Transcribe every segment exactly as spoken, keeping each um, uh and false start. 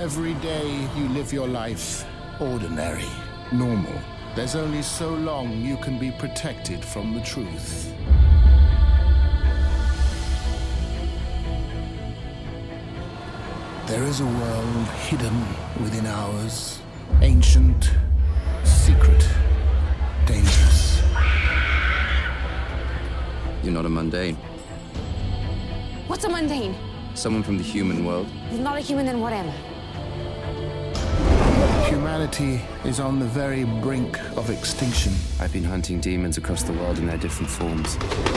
Every day you live your life ordinary, normal. There's only so long you can be protected from the truth. There is a world hidden within ours, ancient, secret, dangerous. You're not a mundane. What's a mundane? Someone from the human world. If not a human, then what am I? Humanity is on the very brink of extinction. I've been hunting demons across the world in their different forms.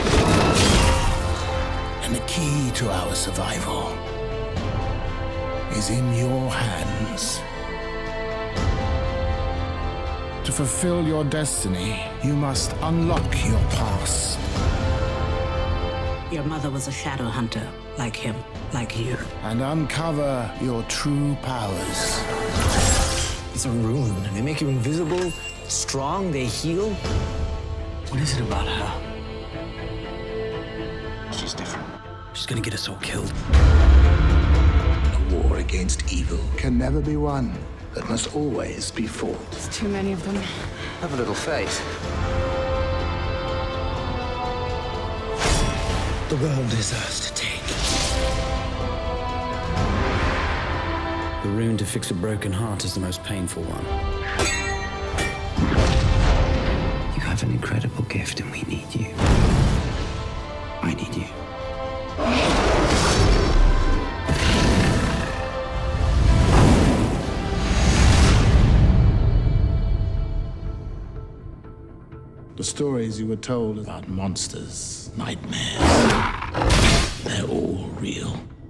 And the key to our survival is in your hands. To fulfill your destiny, you must unlock your past. Your mother was a shadow hunter, like him, like you. And uncover your true powers. It's a rune. They make you invisible, strong, they heal. What is it about her? She's different. She's gonna get us all killed. A war against evil can never be won, but must always be fought. There's too many of them. Have a little faith. The world is ours to take. The rune to fix a broken heart is the most painful one. You have an incredible gift and we need you. I need you. The stories you were told about monsters, nightmares, they're all real.